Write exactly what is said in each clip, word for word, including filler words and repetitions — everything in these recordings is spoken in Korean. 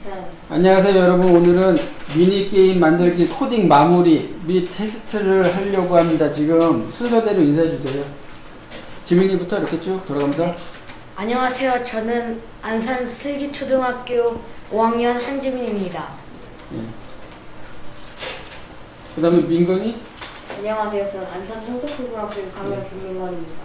네. 안녕하세요 여러분. 오늘은 미니게임 만들기 코딩 마무리 및 테스트를 하려고 합니다. 지금 순서대로 인사해주세요. 지민이부터 이렇게 쭉 돌아갑니다. 안녕하세요. 저는 안산 슬기초등학교 오 학년 한지민입니다. 네. 그 다음에 민건이. 안녕하세요. 저는 안산 청덕초등학교 육 학년 네. 김민건입니다.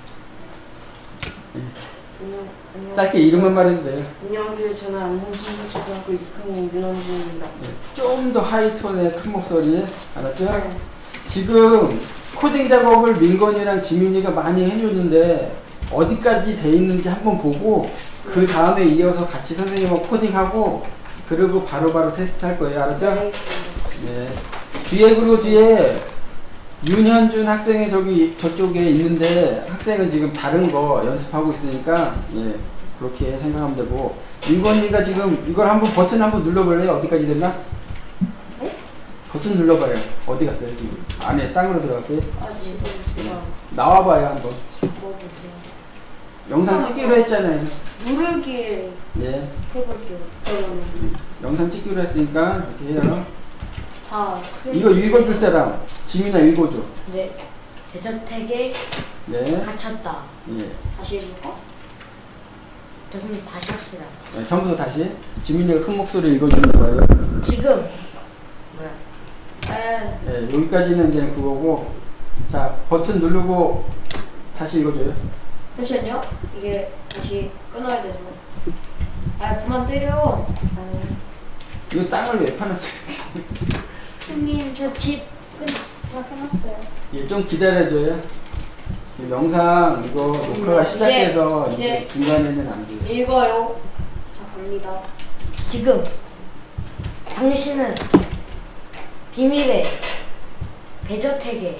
네. 안녕, 안녕, 짧게 이름만 말해도 돼요. 안녕하세요. 저는 안산 청덕초등학교 육 학년 윤원주입니다. 네. 좀 더 하이톤의 큰 목소리. 알았죠? 네. 지금 코딩 작업을 민건이랑 지민이가 많이 해줬는데 어디까지 돼 있는지 한번 보고 그 다음에 이어서 같이 선생님하고 코딩하고 그리고 바로바로 테스트 할 거예요. 알았죠? 네, 알겠습니다. 네. 뒤에 그리고 뒤에 윤현준 학생이 저기 저쪽에 있는데 학생은 지금 다른 거 연습하고 있으니까 예 그렇게 생각하면 되고 민건이가 지금 이걸 한번 버튼 한번 눌러볼래요? 어디까지 됐나? 네? 버튼 눌러봐요. 어디 갔어요 지금? 안에 땅으로 들어갔어요? 아, 지금 제가 나와봐요 한번. 뭐 영상 찍기로 했잖아요. 누르기 예. 해볼게요. 그러면 영상 찍기로 했으니까 이렇게 해요. 다 이거 읽어줄 사람 지민아 읽어줘. 네. 대저택에 네. 갇혔다. 예. 다시 해볼까? 교수님 다시 합시다. 네, 처음부터 다시 지민이가 큰 목소리 읽어주는 거예요. 지금 뭐야? 네. 예, 여기까지는 이제 그거고. 자, 버튼 누르고 다시 읽어줘요. 잠시만요. 이게 다시 끊어야 돼서. 아, 그만 때려. 아, 이거 땅을 왜 파놨어요? 형님, 저 집 끊어 해놨어요. 예, 좀 기다려줘요. 지금 영상 이거 녹화가 이제, 시작해서 이제, 이제 중간에는 안 돼요. 읽어요. 자, 갑니다. 지금 당신은 비밀의 대저택에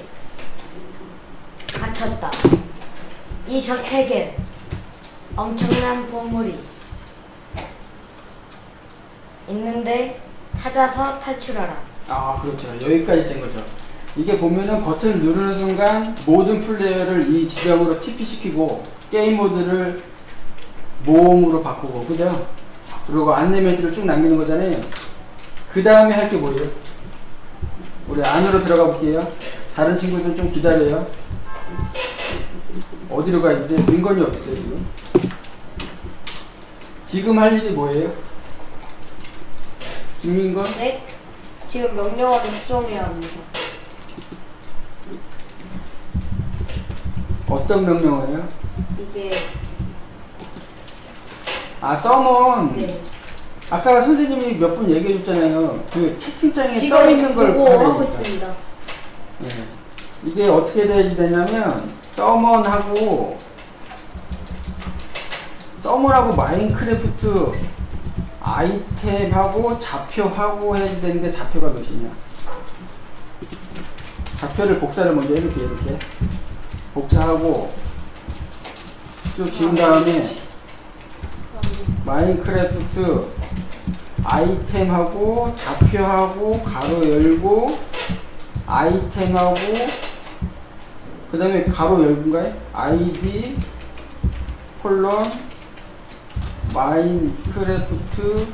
갇혔다. 이 저택엔 엄청난 보물이 있는데 찾아서 탈출하라. 아, 그렇죠. 여기까지 된 거죠. 이게 보면은 버튼을 누르는 순간 모든 플레이어를 이 지점으로 티피시키고 게임 모드를 모음으로 바꾸고, 그죠? 그리고 안내 메시지를 쭉 남기는 거잖아요. 그 다음에 할 게 뭐예요? 우리 안으로 들어가 볼게요. 다른 친구들 좀 기다려요. 어디로 가야 돼? 민건이 어딨어요 지금? 지금 할 일이 뭐예요? 김민건? 네? 지금 명령어를 수정해야 합니다. 어떤 명령어예요? 이게 아, 서먼. 네. 아까 선생님이 몇 분 얘기해 줬잖아요. 그 채팅창에 지금 떠 있는 걸 보고 하고 하려니까. 있습니다. 네. 이게 어떻게 돼야지 되냐면 서먼하고 서먼하고 마인크래프트 아이템하고 좌표하고 해야 되는데 좌표가 몇이냐? 좌표를 복사를 먼저 이렇게 이렇게 복사하고 쭉 지운 다음에 마인크래프트 아이템하고 좌표하고 가로 열고 아이템하고 그 다음에 가로 열고인가요? 아이디 콜론 마인크래프트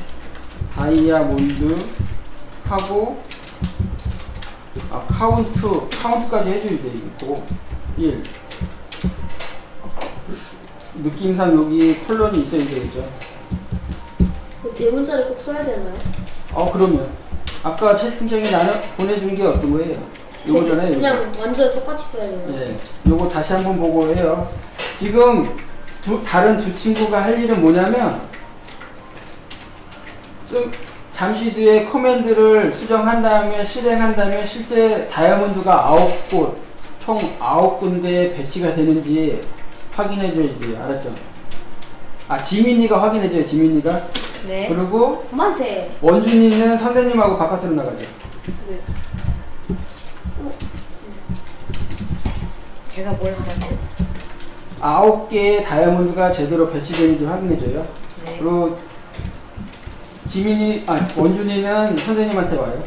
다이아몬드 하고 아 카운트 카운트까지 해줘야 돼. 이거 일 느낌상 여기 콜론이 있어야 되겠죠. 그 대문자를 꼭 써야 되나요? 어 그러면 아까 채팅창에 나는 보내준 게 어떤 거예요? 요거잖아요. 그냥 요거. 완전 똑같이 써야 돼요. 예, 요거 다시 한번 보고 해요. 지금 두, 다른 두 친구가 할 일은 뭐냐면 좀 잠시 뒤에 커맨드를 수정한 다음에 실행한 다음에 실제 다이아몬드가 아홉 곳, 총 아홉 군데에 배치가 되는지 확인해 줘야 돼요. 알았죠? 아, 지민이가 확인해 줘요. 지민이가. 네. 그리고 만세. 원준이는 선생님하고 바깥으로 나가죠. 네. 제가 뭘 하라고? 아홉 개의 다이아몬드가 제대로 배치되는지 확인해줘요. 네. 그리고 지민이, 아, 원준이는 선생님한테 와요.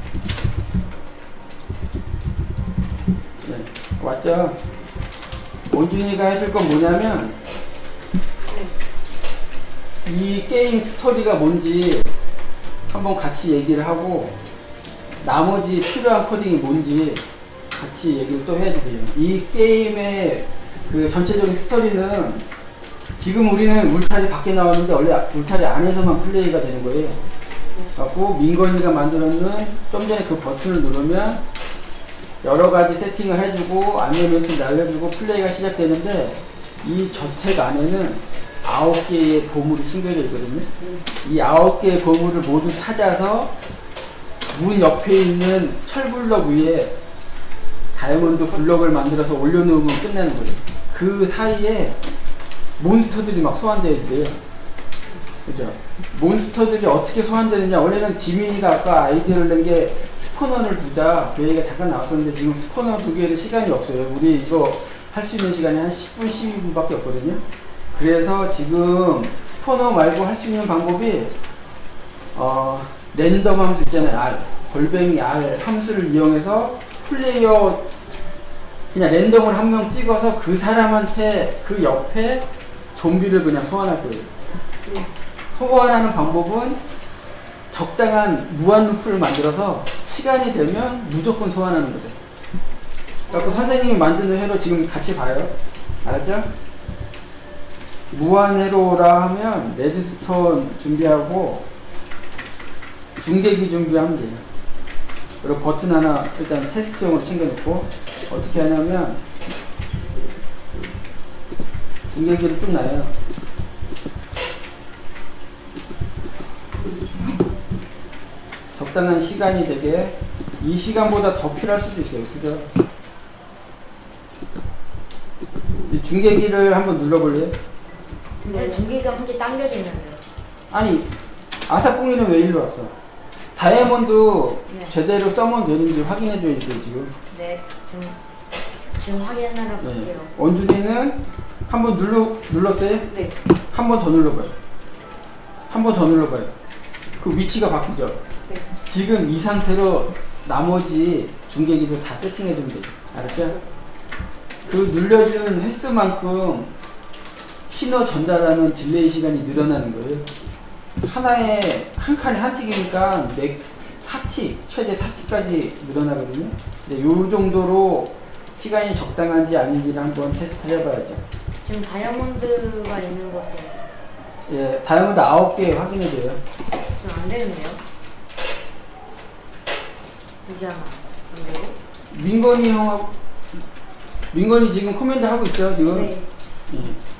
네, 왔죠? 원준이가 해줄 건 뭐냐면 이 게임 스토리가 뭔지 한번 같이 얘기를 하고 나머지 필요한 코딩이 뭔지 같이 얘기를 또 해야 돼요. 이 게임의 그 전체적인 스토리는 지금 우리는 울타리 밖에 나왔는데 원래 울타리 안에서만 플레이가 되는 거예요. 갖고 민건이가 만들어놓은 좀 전에 그 버튼을 누르면 여러 가지 세팅을 해주고 안내멘트 날려주고 플레이가 시작되는데 이 저택 안에는 아홉 개의 보물이 숨겨져 있거든요. 이 아홉 개의 보물을 모두 찾아서 문 옆에 있는 철블럭 위에 다이아몬드 블럭을 만들어서 올려놓으면 끝나는 거예요. 그 사이에 몬스터들이 막 소환되어 있대요. 그죠? 몬스터들이 어떻게 소환되느냐. 원래는 지민이가 아까 아이디어를 낸 게 스포너를 두자 그 얘기가 잠깐 나왔었는데 지금 스포너 두기에는 시간이 없어요. 우리 이거 할 수 있는 시간이 한 십 분, 십이 분밖에 없거든요. 그래서 지금 스포너 말고 할 수 있는 방법이 어, 랜덤 함수 있잖아요. R, 골뱅이 R 함수를 이용해서 플레이어 그냥 랜덤을 한 명 찍어서 그 사람한테 그 옆에 좀비를 그냥 소환할 거예요. 소환하는 방법은 적당한 무한 루프를 만들어서 시간이 되면 무조건 소환하는 거죠. 그래서 선생님이 만드는 회로 지금 같이 봐요. 알았죠? 무한 회로라 하면 레드스톤 준비하고 중계기 준비하면 돼요. 그리고 버튼 하나 일단 테스트용으로 챙겨놓고 어떻게 하냐면 중계기를 쭉 놔요. 적당한 시간이 되게 이 시간보다 더 필요할 수도 있어요. 그죠? 이 중계기를 한번 눌러볼래요? 근데 중계기가 혼자 당겨져 있는데요. 아니 아사공이는 왜 일로 왔어? 다이아몬드 네. 제대로 써면 되는지 확인해줘야지 지금. 네, 지금 지금 확인하러 네. 갈게요. 원준이는 한번 눌러 눌렀어요? 네. 한 번 더 눌러봐요. 한 번 더 눌러봐요. 그 위치가 바뀌죠? 네. 지금 이 상태로 나머지 중계기도 다 세팅해주면 돼요. 알았죠? 그 눌려준 횟수만큼 신호 전달하는 딜레이 시간이 늘어나는 거예요. 하나에 한 칸에 한 틱이니까 사 틱, 최대 사 틱까지 늘어나거든요. 근데 요 정도로 시간이 적당한지 아닌지를 한번 테스트를 해봐야죠. 지금 다이아몬드가 있는 곳에 예, 다이아몬드 아홉 개 확인해줘요. 지금 안 되는데요. 여기 하나 안 되고. 민건이 형하고 민건이 지금 코멘트 하고 있죠 지금. 네, 예.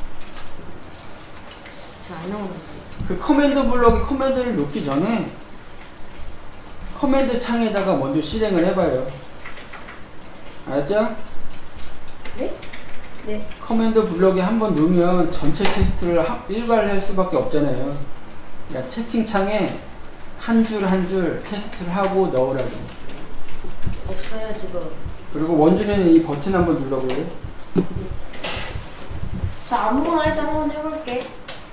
지금 안 나오는지. 그 커맨드 블럭에 커맨드를 놓기 전에 커맨드 창에다가 먼저 실행을 해봐요. 알았죠? 네? 네. 커맨드 블럭에 한번 넣으면 전체 테스트를 하- 일괄할 수밖에 없잖아요. 그러니까 채팅창에 한 줄 한 줄 테스트를 하고 넣으라고. 없어요 지금. 그리고 원준이는 이 버튼 한번 눌러볼래요? 자, 아무거나 일단 한번 해볼게.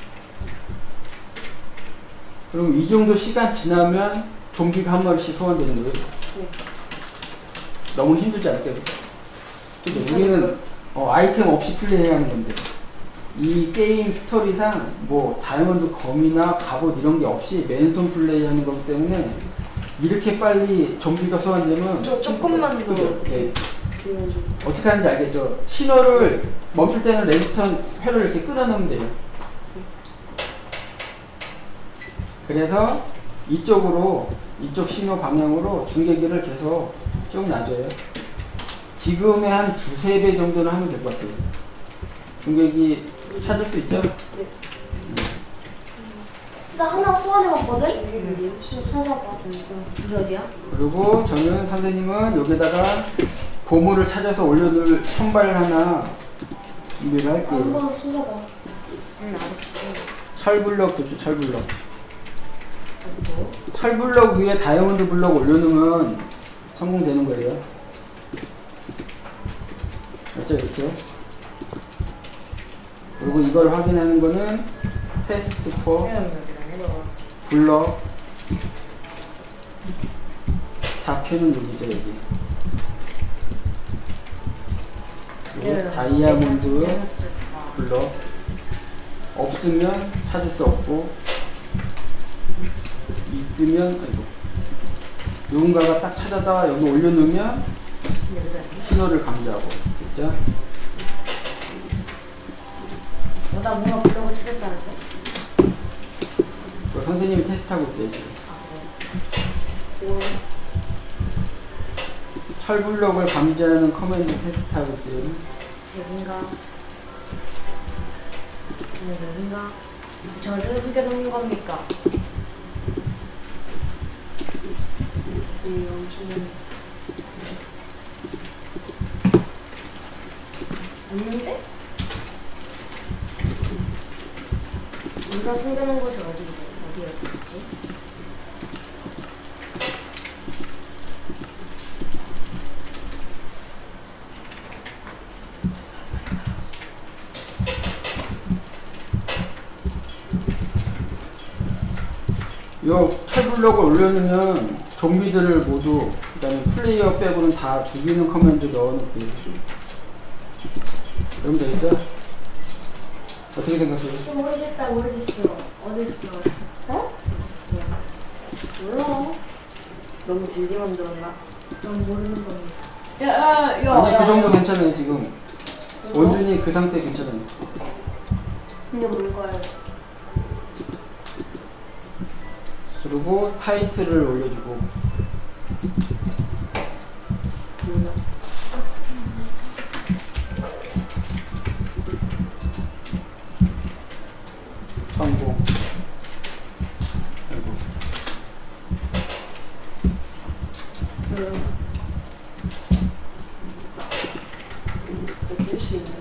그럼 이 정도 시간 지나면 좀비가 한 마리씩 소환되는 거예요. 네. 너무 힘들지 않을까요? 그죠? 우리는 어, 아이템 없이 플레이해야 하는 건데 이 게임 스토리상 뭐 다이아몬드 검이나 갑옷 이런 게 없이 맨손 플레이하는 거기 때문에 이렇게 빨리 좀비가 소환되면 저 조금만 더 그죠? 예. 주면 좀. 어떻게 하는지 알겠죠? 신호를 멈출 때는 레지스턴 회를 이렇게 끊어놓으면 돼요. 그래서 이쪽으로 이쪽 신호 방향으로 중계기를 계속 쭉 놔줘요. 지금의 한 두세 배 정도는 하면 될 것 같아요. 중계기 찾을 수 있죠? 나 하나 소환해봤거든? 찾아봐. 이게 어디야? 그리고 저는 선생님은 여기다가 보물을 찾아서 올려둘 선발 하나 준비를 할게요. 한번 찾아봐. 응, 알았어. 철블럭 좋죠, 철블럭. 그리고 철블럭 위에 다이아몬드 블럭 올려놓으면 성공되는 거예요. 맞죠, 이렇게? 그리고 이걸 확인하는 거는 테스트 포 여기라네. 블럭 좌표는 여기죠, 여기. 그리고 다이아몬드 블럭 없으면 찾을 수 없고, 있으면, 아이고, 누군가가 딱 찾아다 여기 올려놓으면 신호를 감지하고, 그죠? 어, 나 뭔가 블럭을 찾았다는데? 그 선생님이 테스트하고 있어요, 지금. 오, 철블럭을 감지하는 커맨드 테스트하고 있어요. 여긴가? 네, 여긴가? 저를 어떻게 놓는 겁니까? 이 엄청 없는데? 우리가 숨겨놓은 곳이 어디지? 어디였지? 요 철블럭을 올려놓으면 좀비들을 모두, 그 다음에 플레이어 빼고는 다 죽이는 커맨드 넣어놓을게요. 그러면 되겠죠? 어떻게 생각해요? 모르겠다, 모르겠어. 어딨어? 어? 어딨어? 몰라. 너무 길게 만들었나? 넌 모르는 겁니다. 야, 야, 야. 아니, 야, 그 정도 야. 괜찮아요, 지금. 원준이 그 상태 괜찮아요. 근데 뭔가요? 그리고 타이틀을 올려주고, 몰라. 성공. 아이고. 그, 뜰수 있네.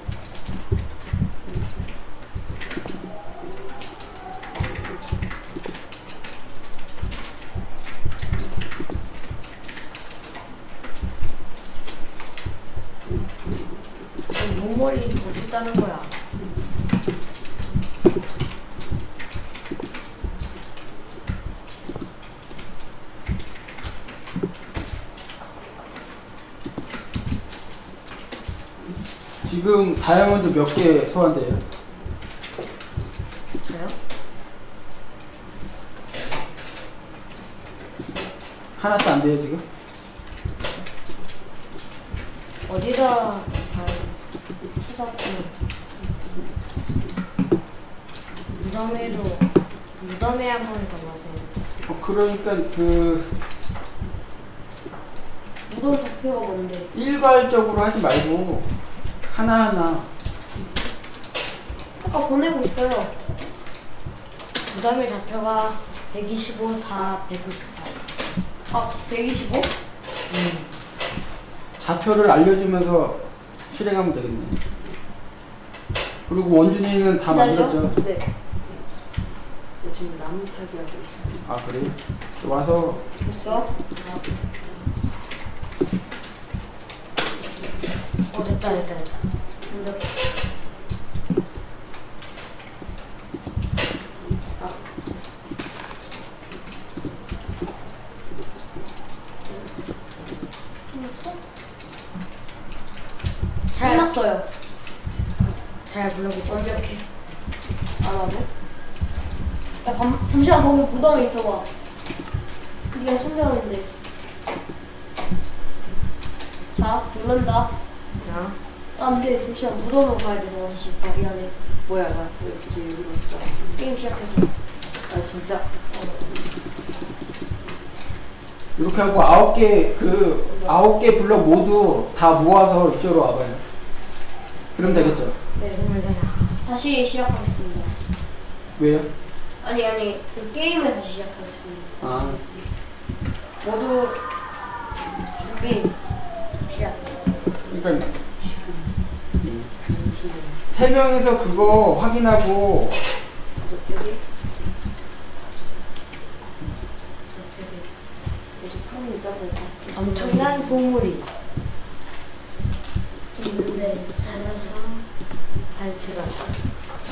목머리 못했다는 거야. 지금 다이아몬드 몇 개 소환돼요? 저요? 하나도 안 돼요, 지금? 어디다 찾았고 무덤에도 무덤에 한 번 담아서 어, 그러니까 그 무덤 좌표가 뭔데? 일괄적으로 하지 말고 하나하나. 아까 보내고 있어요. 무덤의 좌표가 백이십오, 사, 백구십팔. 아, 백이십오? 음. 좌표를 알려주면서 실행하면 되겠네. 그리고 원준이는 다 기다려? 만들었죠? 네. 나 지금 나무 타기 하고 있어. 아, 그래요? 와서 됐어? 어, 됐다, 됐다, 됐다. 근데 잘 났어요. 잘 불러보고 완벽해. 알아보? 야, 밤, 잠시만 거기 무덤에 있어봐. 네가 숨겨놓는데. 자, 누른다. 야. 안돼, 잠시만 무덤으로 가야 돼. 너 다시. 아, 미안해. 뭐야, 나 왜 굳이 여기로 왔어? 게임 시작해서. 나 진짜. 이렇게 하고 아홉 개, 그 아홉 개 블럭 모두 다 모아서 이쪽으로 와봐요. 그럼 되겠죠? 네, 정말 되나. 다시 시작하겠습니다. 왜요? 아니, 아니, 그 게임을 다시 시작하겠습니다. 아, 모두 준비 시작. 그러니까 당신은 세 명이서 그거 확인하고 가족들이 계속 하고 있다 보니까 엄청난 보물이 있는데 찾아서 탈출하다.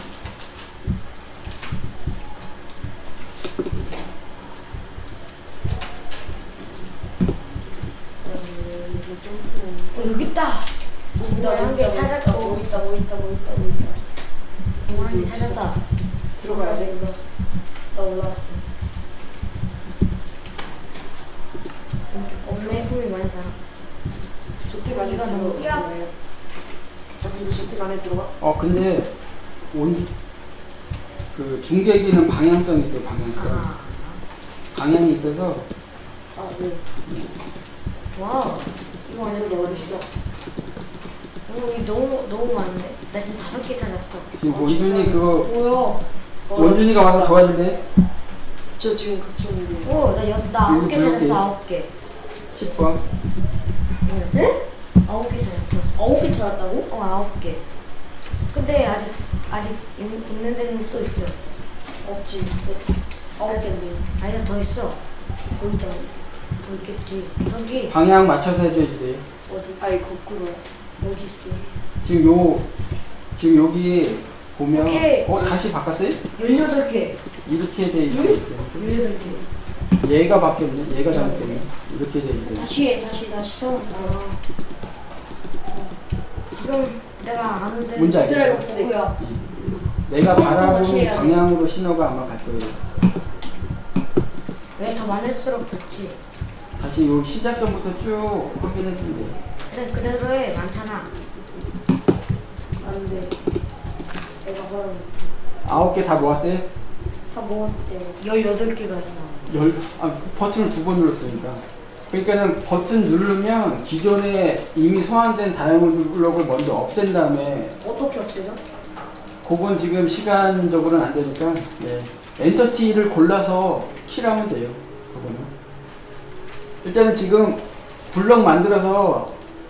이제 좀 어, 여기 있다. 뭐 뭐 있다, 뭐 있다, 뭐 있다, 뭐 있다, 뭐 있다, 뭐 있다. 음, 찾았다. 들어가야 돼. 올라왔어. 나 올라왔어. 없네. 소리 많이 나. 조택 안에 이거 너무 들어가요. 아 근데 조택 안에 들어가? 어 근데 온 그 중계기는 방향성이 있어요. 방향성. 아. 방향이 있어서 아 네. 와. 이거 안에 완전 너 어디 있어? 오, 이 너무 너무 많은데. 나 지금 다섯 개 찾았어. 지금 어, 원준이 진짜요? 그거 뭐야? 어, 원준이가 와서 도와줄래? 저 지금 같이 있는데. 오, 나 여섯, 나 아홉 개 일곱 개. 찾았어. 아홉 개. 십 번. 네? 아홉 개 찾았어. 아홉 개 찾았다고? 어, 아홉 개. 근데 아직 아직 있, 있는 데는 또 있어. 없지. 아홉 개인데. 아니야, 더 있어. 뭐 있다고? 더 있겠지. 저기 방향 맞춰서 해줘야지 돼. 어디? 아이 거꾸로. 어디 있어? 지금 요 지금 여기 보면 오케이. 어 다시 바꿨어요? 열여덟 개. 이렇게 돼 있어. 열여덟 개. 얘가 바뀌었네. 얘가 잘못됐네. 이렇게 돼 있네. 다시 해. 다시 다시 처음부터. 지금 내가 아는데. 뭔지 알겠죠? 얘들아 이거 보고야. 내가 다시 바라보는 해야지. 방향으로 신호가 아마 갈 거예요. 왜 더 많을수록 좋지? 다시 요 시작점부터 쭉 확인해 주면 돼. 그래 그대로 해. 많잖아. 안 돼. 내가 하라고. 아홉 개 다 모았어요? 다 먹었대. 열여덟 개가 나와. 열, 아, 버튼을 두 번 눌렀으니까. 그러니까는 버튼 누르면 기존에 이미 소환된 다이아몬드 블록을 먼저 없앤 다음에 어떻게 없애죠? 그건 지금 시간적으로는 안 되니까 예. 엔터티를 골라서 킬하면 돼요. 그거는. 일단은 지금 블럭 만들어서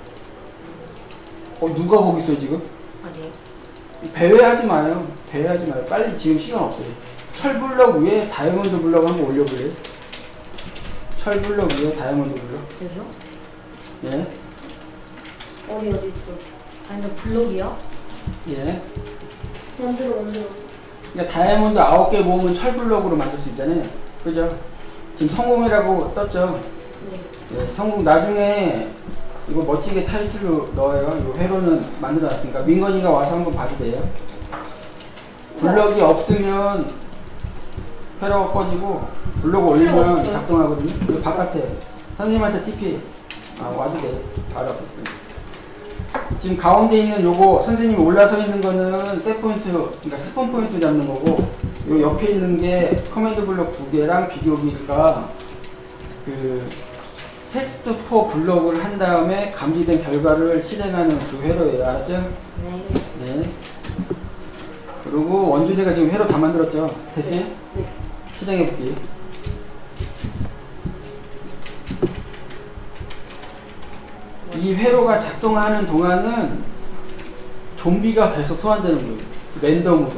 어 누가 거기 있어요 지금? 어디? 배회하지 마요. 배회하지 마요. 빨리 지금 시간 없어요. 철블럭 위에 다이아몬드 블럭 한번 올려볼래요? 철블럭 위에 다이아몬드 블럭. 여기요? 예. 어디 어디 있어? 아니 너 블록이요? 예. 만들어 만들어. 그러니까 다이아몬드 아홉 개 모으면 철블럭으로 만들 수 있잖아요. 그죠? 지금 성공이라고 떴죠? 네. 예, 성공 나중에 이거 멋지게 타이틀로 넣어요. 이 회로는 만들어 놨으니까 민건이가 와서 한번 봐도 돼요. 블럭이 없으면 회로가 꺼지고 블럭 올리면 작동하거든요. 이 바깥에 선생님한테 티피 아, 와도 돼. 바로 앞에 있어요. 지금 가운데 있는 요거 선생님이 올라서 있는 거는 셋 포인트, 그러니까 스폰 포인트 잡는 거고, 요 옆에 있는 게 커맨드 블럭 두 개랑 비교기가 그 테스트 사 블럭을 한 다음에 감지된 결과를 실행하는 그 회로예요. 알았죠? 네. 네. 그리고 원준이가 지금 회로 다 만들었죠? 됐어요? 네. 실행해 볼게요. 이 회로가 작동하는 동안은 좀비가 계속 소환되는 거예요. 랜덤으로.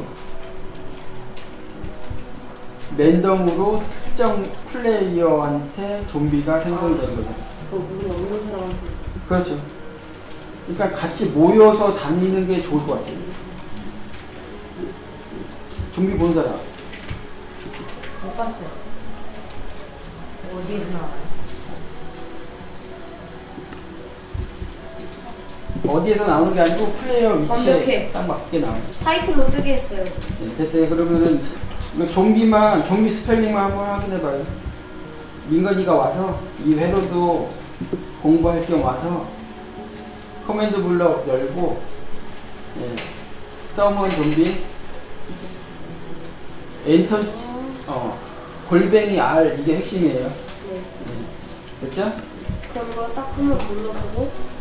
랜덤으로 특정 플레이어한테 좀비가 생성되는 거죠. 그럼 우리가 없는 사람한테. 그렇죠. 그러니까 같이 모여서 다니는 게 좋을 것 같아요. 좀비 본 사람. 못 봤어요. 어디에서 나와요? 어디에서 나오는 게 아니고 플레이어 위치에 완벽해. 딱 맞게 나와요. 타이틀로 뜨게 했어요. 네, 됐어요. 그러면은 이거 좀비만 좀비 스펠링만 한번 확인해봐요. 민건이가 와서 이 회로도 공부할 겸 와서 커맨드 블럭 열고 예, 서먼 좀비 엔터 어 골뱅이 R 이게 핵심이에요. 네. 예, 됐죠? 그런 거 딱 한번 눌러보고.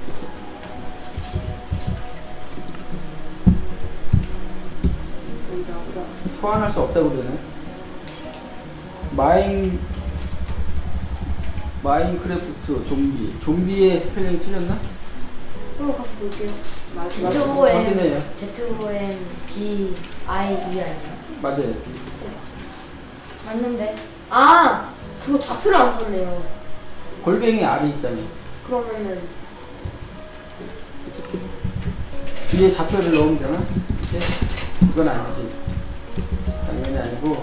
여기 나보다. 소환할 수 없다고 그러네. 마인 마인크래프트 좀비 좀비의 스펠링이 틀렸나? 한번 가서 볼게요. 맞아. Z 맞아. O N 확인해요. Z O N B I E 아니에요? 맞아요. 맞는데. 아! 그거 좌표를 안 썼네요. 골뱅이 R이 있잖아요. 그러면은 뒤에 좌표를 넣으면 되나? 네? 이건 아니지. 당연히 아니고.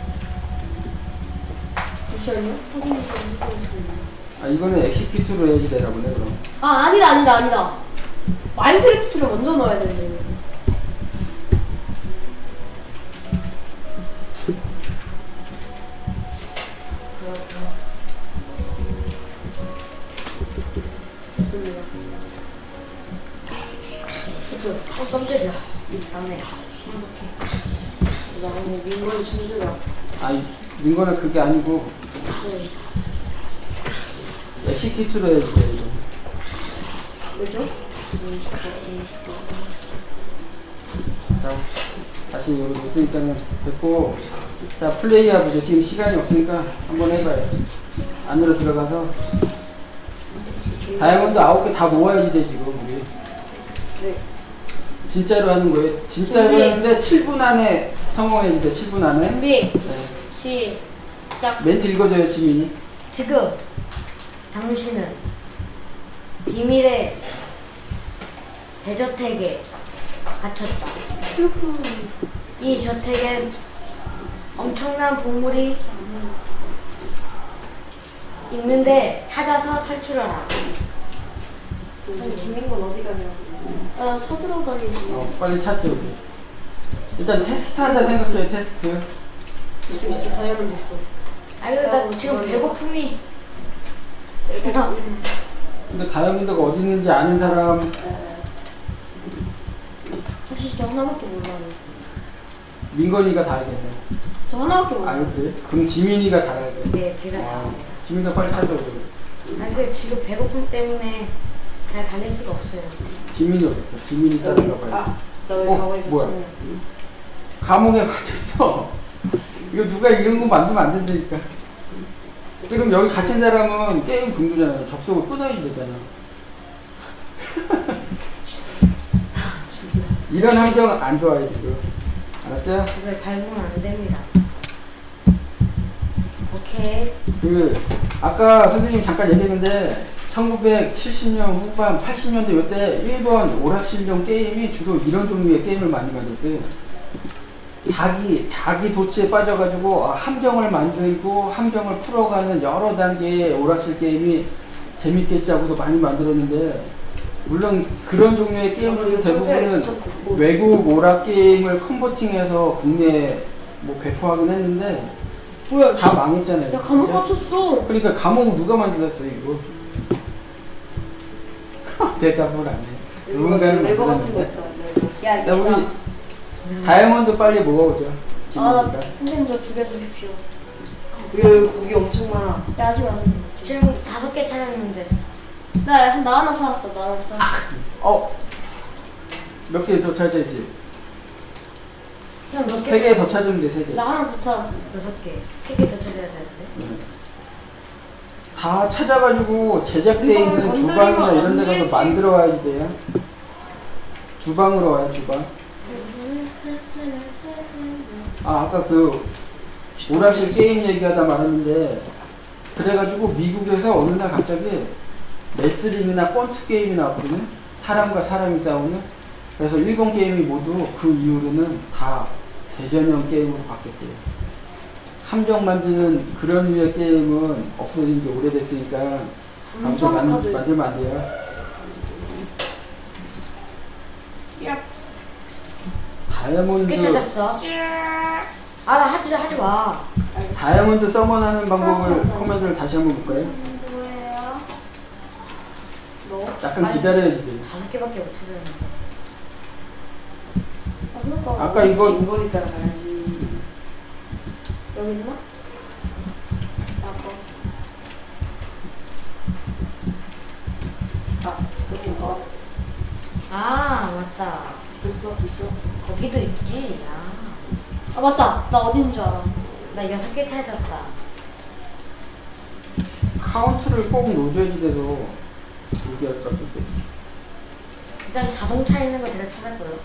잠시만요. 확인 좀 해보겠습니다. 아 이거는 엑시큐트로 해야지 되나 보네 그럼. 아 아니다 아니다 아니다. 마인크래프트를 먼저 넣어야 되는데. 그렇구나. 됐습니다. 그쵸? 어, 깜짝이야. 다음에. 나는 민거의 침즈가. 아니 민거는 그게 아니고 네. 엑시큐트로 해야지 돼, 이거. 왜죠? 음, 죽어, 음, 죽어. 자 다시 여기 놓으니까는 됐고 자 플레이해보죠. 지금 시간이 없으니까 한번 해봐요. 안으로 들어가서 다이아몬드 아홉 개 다 모아야지 돼 지금 우리. 네. 진짜로 하는 거예요. 진짜로 준비. 하는데 칠 분 안에 성공해야지 돼. 칠 분 안에. 준비 네. 시작. 멘트 읽어줘요 지민이. 지금 당신은 비밀의 대저택에 갇혔다. 이 저택엔 엄청난 보물이 있는데 찾아서 탈출하라. 아니, 김민건 어디 가냐고. 아 찾으러 다니지. 어, 빨리 찾죠 우리. 일단 테스트 한다 생각해요. 테스트. 있어 있어 다이아몬드 있어. 아니 나 지금 배고픔이 나 근데 다이아몬드가 어디 있는지 아는 사람. 사실 저 하나밖에 몰라요. 민건이가 다 알겠네. 저 하나밖에 몰라요. 알고 그래? 그럼 지민이가 다 알겠네. 네 제가 다 아, 지민이가 빨리 찾아줘. 그래. 아니 그 지금 배고픔 때문에 잘 달릴 수가 없어요. 지민이 어딨어? 지민이 따라가 봐요. 아, 나왜 어, 가만히 뭐야? 갇혔냐. 감옥에 갇혔어. 이거 누가 이런 거 만들면 안 된다니까. 그럼 여기 갇힌 사람은 게임 중도잖아요. 접속을 끊어야 되잖아. 진짜. 이런 환경 안 좋아요 지금. 알았죠? 이걸 밟으면 안 됩니다. 오케이. 그 아까 선생님 잠깐 얘기했는데 천구백칠십 년 후반 팔십 년대 이때 일본 오락실용 게임이 주로 이런 종류의 게임을 많이 만들었어요. 자기 자기 도취에 빠져가지고 함정을 만들고 함정을 풀어가는 여러 단계의 오락실 게임이 재밌겠지 하고서 많이 만들었는데, 물론 그런 종류의 게임들도 대부분은 외국 오락 게임을 컨버팅해서 국내에 뭐 배포하긴 했는데 뭐야? 다 망했잖아요. 야 감옥 진짜. 갇혔어. 그러니까 감옥 누가 만들었어요 이거? 대답을 안 해. 누군가는 레버 같은 거 만들었는데. 있다. 레버. 야 자 우리 얘가. 다이아몬드 빨리 먹어보죠. 아 지민이가. 선생님 저 두 개 주십시오. 여기 고기 엄청 많아. 야 아직 안 됐네. 지금 다섯 개 찾았는데 나나 나 하나 사왔어. 나 하나 사왔어. 어? 몇 개 더 찾아야지. 그냥 몇 개? 세 개 더 찾으면 돼, 세 개. 나 하나 더 찾았어. 여섯 개. 세 개 더 찾아야 되는데. 네. 다 찾아가지고 제작돼 이거 있는 만들면 주방이나 이런 데 안 가서 되지. 만들어 와야지 돼요. 주방으로 와요, 주방. 아, 아까 그 오락실 게임 얘기하다 말았는데, 그래가지고 미국에서 어느 날 갑자기 레슬링이나 권투 게임이 나왔거든요. 사람과 사람이 싸우는. 그래서 일본 게임이 모두 그 이후로는 다 대전형 게임으로 바뀌었어요. 함정 만드는 그런 류의 게임은 없어진 지 오래됐으니까 아무튼 만, 카드. 만들면 안 돼요. 야. 다이아몬드 꽤 찾았어. 아 나 하지 하지 마. 다이아몬드 서먼하는 방법을 코멘트를 다시 한번 볼까요? 뭐예요? 너 잠깐 기다려야지 돼요. 다섯 개밖에 못 찾았는데. 아, 그러니까 아까 이거 김건희 따라가야지. 여기 있나? 아까 아, 됐습니다. 아 맞다. 있었어? 있어? 거기도 있지. 아. 아 맞다. 나 어디 있는 줄 알아. 나 여섯 개 찾았다. 카운트를 꼭 넣어줘야지 돼서 두 개 할까 두 개. 일단 자동차 있는 거 제가 찾았고요.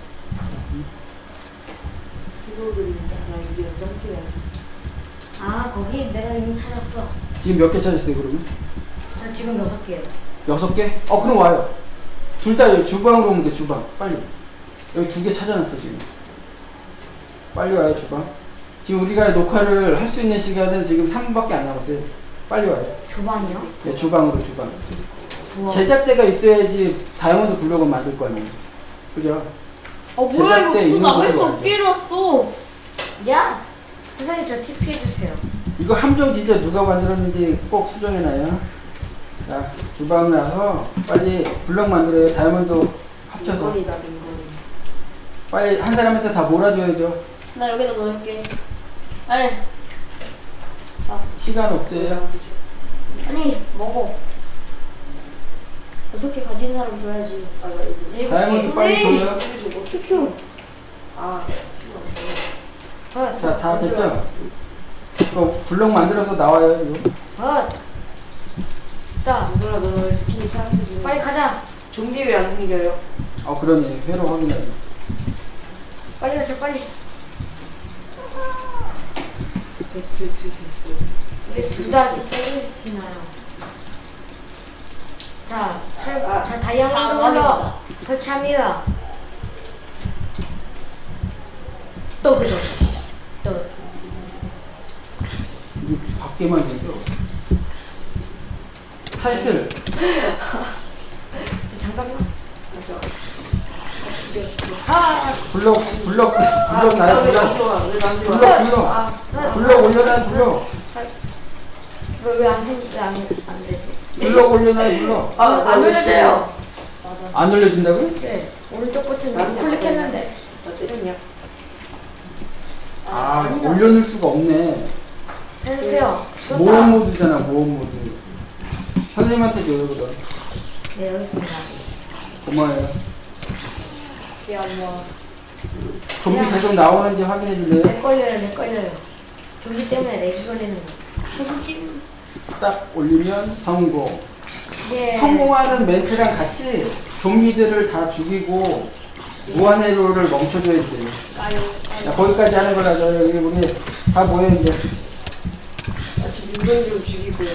이거 그린다. 나 이게 점프해야지. 아 거기 내가 이미 찾았어. 지금 몇 개 찾았어요 그러면? 저 지금 여섯 개요. 여섯 개? 어 그럼 와요. 둘 다 여기 주방으로 오면 돼. 주방 빨리. 여기 두 개 찾아놨어 지금. 빨리 와요 주방. 지금 우리가 녹화를 할 수 있는 시간은 지금 삼 분밖에 안 남았어요. 빨리 와요. 주방이요? 네, 주방으로 주방. 부엌. 제작대가 있어야지 다이아몬드 블록을 만들 거 아니에요. 그죠? 어 뭐야 이거 제작대 또 있는 나갈 곳으로 수 와야 없게 해놨어. 야! 선생님 저 티피 해주세요. 이거 함정 진짜 누가 만들었는지 꼭 수정해놔요. 자, 주방 나서 빨리 블럭 만들어요. 다이아몬드 합쳐서. 민건이다 민건이. 빨리 한 사람한테 다 몰아줘야죠. 나 여기다 넣을게. 아니, 시간 없어요. 아니 먹어. 여섯 개 가진 사람 줘야지. 아, 나 이거. 일곱 다이아몬드 개. 빨리 줘요. 이거 저거. 큐큐. 아, 싫어. 아, 자, 다 됐죠? 이거 블럭 만들어서 나와요. 이거. 아, 됐다. 누나 너왜 스킨이 파란색이야? 빨리 가자. 좀비 왜 안 생겨요? 어, 그러네. 회로 확인해요. 빨리 가자, 빨리. 배트 투세스. 우리 둘 다 때리시나요? 자, 철, 아, 자 다이아몬드 사망이다. 올라 설치합니다. 또 그죠? 또 이게 밖에만 생겨. 타이틀. 잠깐만. 맞아. 아, 죽여 죽여. 아, 블럭, 블럭, 블럭 나요, 아, 왜안 블럭. 좋아? 왜안 좋아? 블럭, 블럭. 아, 아, 블럭 올려놔요, 블럭. 왜안 생, 왜안 안 되지? 블럭 올려놔요, 블럭. 아, 안 나 올려져요. 맞아. 안 올려진다고요? 네, 오른쪽 버튼 나도 클릭했는데. 나 때렸냐? 아, 아니다. 올려놓을 수가 없네. 해주세요. 모험 모드잖아, 모험 모드. 선생님한테 줘요, 그럼. 네, 여기 있습니다. 고마워요. 미안해. 좀비 계속 나오는지 확인해 줄래요? 내 걸려요, 내 걸려요. 좀비 때문에 내기 걸리는 거. 딱 올리면 성공. 예. 성공하는 멘트랑 같이 좀비들을 다 죽이고 무한회로를 멈춰줘야 돼요. 까요. 자, 거기까지 하는 걸 하죠. 여기 우리 다 모여 이제. 아, 저 민건이 좀 죽이고요.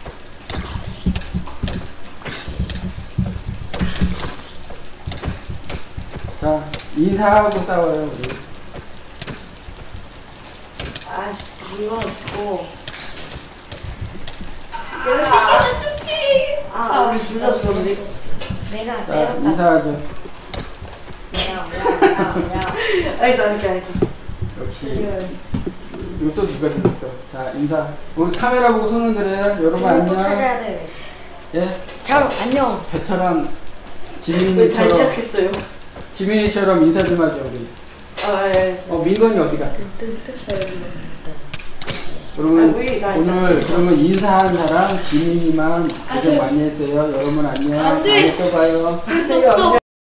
자, 인사하고 싸워요, 우리. 아씨, 민건 죽고. 열심히는 죽지. 아, 우리 둘 다 죽었네. 내가 자, 때렸다. 인사하죠. 야야야야. 알겠어, 알겠어, 알겠어. 역시. 이거 또 누가 죽었어. 자, 인사. 우리 카메라 보고 손 흔들어요. 여러분 또 안녕. 찾아야 돼. 예, 자, 안녕. 베테랑 왜 다시 지민이처럼, 시작했어요? 지민이처럼 인사 좀 하죠, 우리. 아, 알겠어. 어, 민건이 어디 갔어? 아, 그러면 왜, 나 오늘 있잖아. 그러면 인사한 사람 지민이만 고생 저- 많이 했어요. 여러분 안녕. 안 돼. 다음에 또 봐요. 할 수 없어.